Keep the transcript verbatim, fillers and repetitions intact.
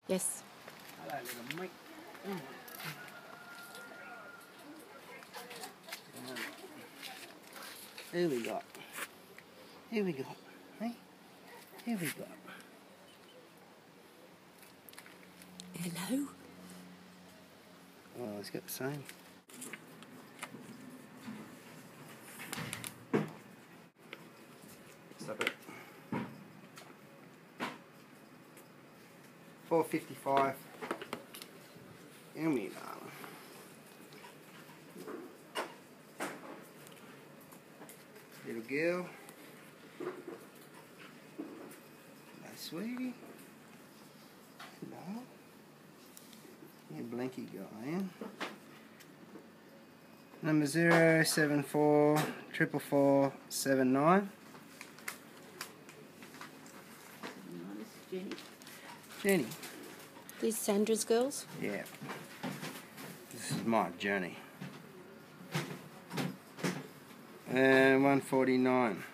Yes. Hello, little mate. Mm. Here we got. Here we got. Hey? Here we got. Hello? Oh, it's got the same. Stop it. four fifty-five. Here we go. Little girl. Hello, sweetie. Hello. You blinky guy, eh? Number zero seven four triple four seven nine. Jenny. Jenny. These Sandra's girls? Yeah. This is my journey. And one forty-nine.